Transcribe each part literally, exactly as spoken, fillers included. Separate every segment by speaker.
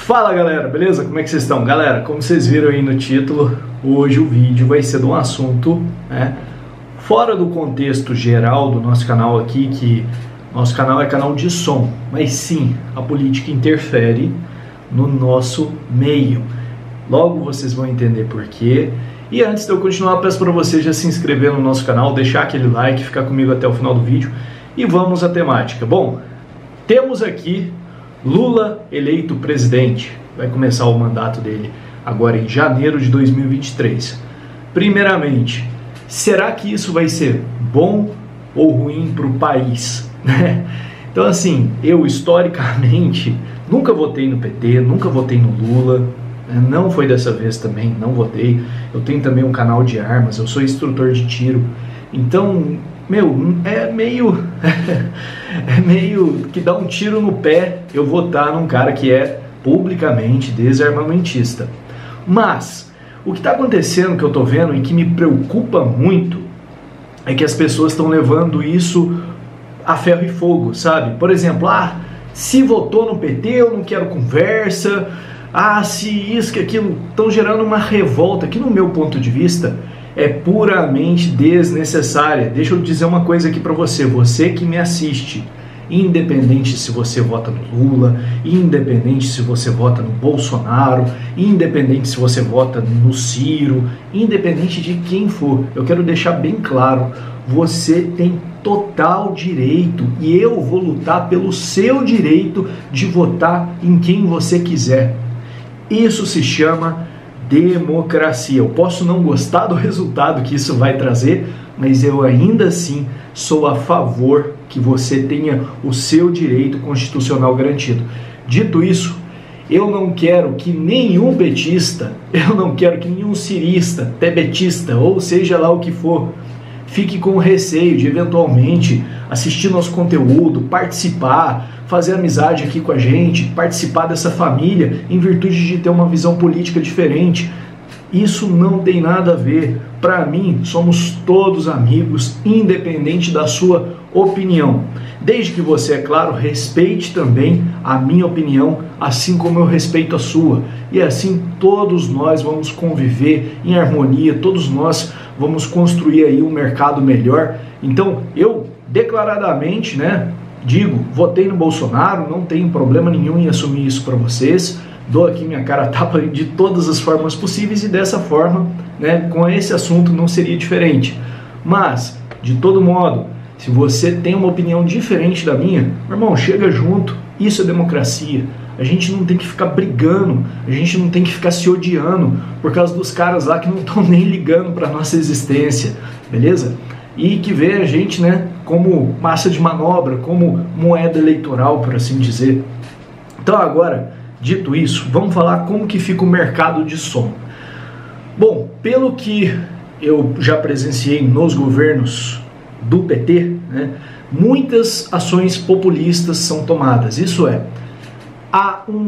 Speaker 1: Fala galera, beleza? Como é que vocês estão? Galera, como vocês viram aí no título, hoje o vídeo vai ser de um assunto, né, fora do contexto geral do nosso canal aqui, que nosso canal é canal de som, mas sim, a política interfere no nosso meio. Logo vocês vão entender por quê. E antes de eu continuar, peço para você já se inscrever no nosso canal, deixar aquele like, ficar comigo até o final do vídeo e vamos à temática. Bom, temos aqui Lula eleito presidente, vai começar o mandato dele agora em janeiro de dois mil e vinte e três. Primeiramente, será que isso vai ser bom ou ruim para o país? Então assim, eu historicamente nunca votei no P T, nunca votei no Lula, não foi dessa vez também, não votei. Eu tenho também um canal de armas, eu sou instrutor de tiro, então, meu, é meio... é meio que dá um tiro no pé eu votar num cara que é publicamente desarmamentista. Mas o que está acontecendo, que eu estou vendo e que me preocupa muito, é que as pessoas estão levando isso a ferro e fogo, sabe? Por exemplo, ah, se votou no P T eu não quero conversa, ah, se isso, que aquilo, estão gerando uma revolta que no meu ponto de vista é puramente desnecessária. Deixa eu dizer uma coisa aqui para você, você que me assiste, independente se você vota no Lula, independente se você vota no Bolsonaro, independente se você vota no Ciro, independente de quem for, eu quero deixar bem claro, você tem total direito e eu vou lutar pelo seu direito de votar em quem você quiser. Isso se chama democracia. Eu posso não gostar do resultado que isso vai trazer, mas eu ainda assim sou a favor que você tenha o seu direito constitucional garantido. Dito isso, eu não quero que nenhum petista, eu não quero que nenhum cirista, tebetista, ou seja lá o que for, fique com receio de eventualmente assistir nosso conteúdo, participar, fazer amizade aqui com a gente, participar dessa família em virtude de ter uma visão política diferente. Isso não tem nada a ver. Para mim, somos todos amigos, independente da sua opinião. Desde que você, é claro, respeite também a minha opinião, assim como eu respeito a sua. E assim todos nós vamos conviver em harmonia, todos nós vamos construir aí um mercado melhor. Então, eu declaradamente, né, digo, votei no Bolsonaro, não tenho problema nenhum em assumir isso para vocês, dou aqui minha cara a tapa de todas as formas possíveis e dessa forma, né, com esse assunto não seria diferente. Mas, de todo modo, se você tem uma opinião diferente da minha, meu irmão, chega junto, isso é democracia. A gente não tem que ficar brigando, a gente não tem que ficar se odiando por causa dos caras lá que não estão nem ligando para nossa existência, beleza? E que vê a gente, né, como massa de manobra, como moeda eleitoral, por assim dizer. Então agora, dito isso, vamos falar como que fica o mercado de som. Bom, pelo que eu já presenciei nos governos do P T, né, muitas ações populistas são tomadas. Isso é, há um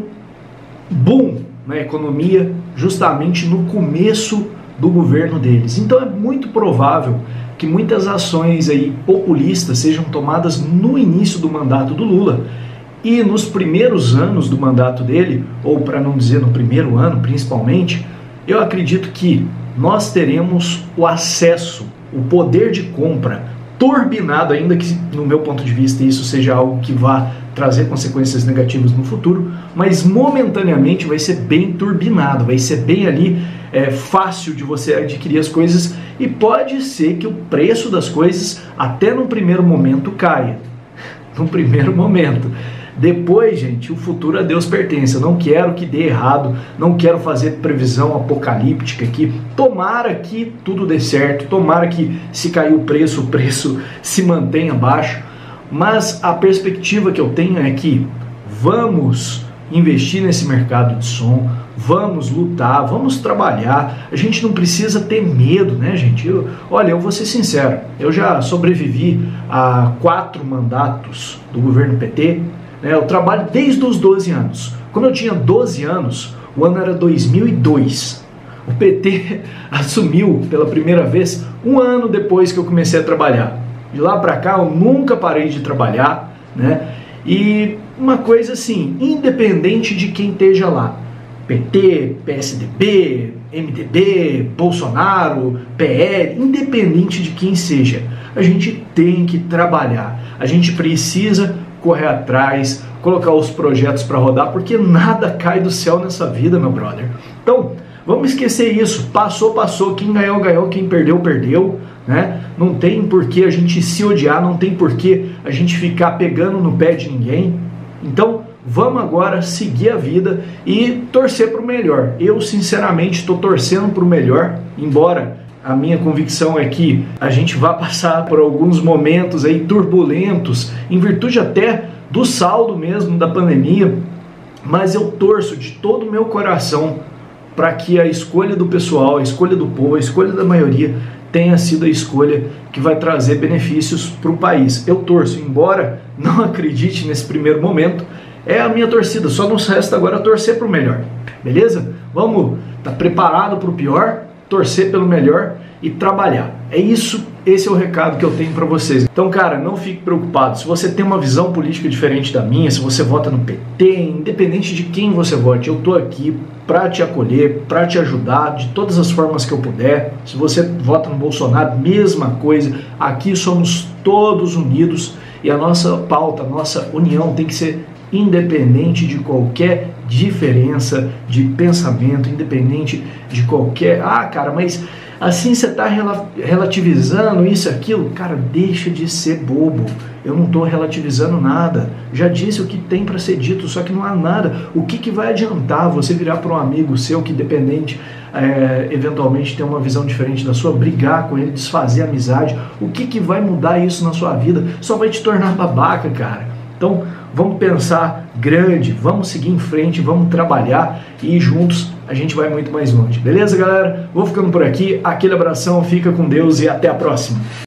Speaker 1: boom na economia justamente no começo do governo deles. Então é muito provável que muitas ações aí populistas sejam tomadas no início do mandato do Lula e nos primeiros anos do mandato dele, ou para não dizer no primeiro ano principalmente, eu acredito que nós teremos o acesso, o poder de compra turbinado, ainda que no meu ponto de vista isso seja algo que vá trazer consequências negativas no futuro, mas momentaneamente vai ser bem turbinado, vai ser bem ali é, fácil de você adquirir as coisas e pode ser que o preço das coisas até no primeiro momento caia, no primeiro momento. Depois, gente, o futuro a Deus pertence. Eu não quero que dê errado, não quero fazer previsão apocalíptica aqui. Tomara que tudo dê certo, tomara que se cair o preço, o preço se mantenha baixo. Mas a perspectiva que eu tenho é que vamos investir nesse mercado de som, vamos lutar, vamos trabalhar. A gente não precisa ter medo, né, gente? Eu, olha, eu vou ser sincero, eu já sobrevivi a quatro mandatos do governo P T, né? Eu trabalho desde os doze anos. Quando eu tinha doze anos, o ano era dois mil e dois. O P T assumiu pela primeira vez um ano depois que eu comecei a trabalhar. De lá para cá eu nunca parei de trabalhar, né? E uma coisa assim, independente de quem esteja lá. P T, P S D B, M D B, Bolsonaro, P L, independente de quem seja, a gente tem que trabalhar, a gente precisa correr atrás, colocar os projetos para rodar, porque nada cai do céu nessa vida, meu brother. Então, vamos esquecer isso, passou, passou, quem ganhou, ganhou, quem perdeu, perdeu, né? Não tem por que a gente se odiar, não tem por que a gente ficar pegando no pé de ninguém. Então, vamos agora seguir a vida e torcer para o melhor. Eu, sinceramente, estou torcendo para o melhor, embora a minha convicção é que a gente vai passar por alguns momentos aí turbulentos, em virtude até do saldo mesmo da pandemia, mas eu torço de todo o meu coração para que a escolha do pessoal, a escolha do povo, a escolha da maioria tenha sido a escolha que vai trazer benefícios para o país. Eu torço, embora não acredite nesse primeiro momento, é a minha torcida, só nos resta agora torcer para o melhor, beleza? Vamos estar tá preparado para o pior, torcer pelo melhor e trabalhar. É isso, esse é o recado que eu tenho para vocês. Então, cara, não fique preocupado. Se você tem uma visão política diferente da minha, se você vota no P T, independente de quem você vote, eu tô aqui para te acolher, para te ajudar de todas as formas que eu puder. Se você vota no Bolsonaro, mesma coisa. Aqui somos todos unidos e a nossa pauta, a nossa união tem que ser independente de qualquer diferença de pensamento, independente de qualquer... Ah, cara, mas assim você está relativizando isso e aquilo. Cara, deixa de ser bobo. Eu não estou relativizando nada. Já disse o que tem para ser dito, só que não há nada. O que, que vai adiantar você virar para um amigo seu que, dependente, é, eventualmente tem uma visão diferente da sua, brigar com ele, desfazer a amizade? O que, que vai mudar isso na sua vida? Só vai te tornar babaca, cara. Então, vamos pensar grande, vamos seguir em frente, vamos trabalhar e juntos a gente vai muito mais longe. Beleza, galera? Vou ficando por aqui. Aquele abração, fica com Deus e até a próxima.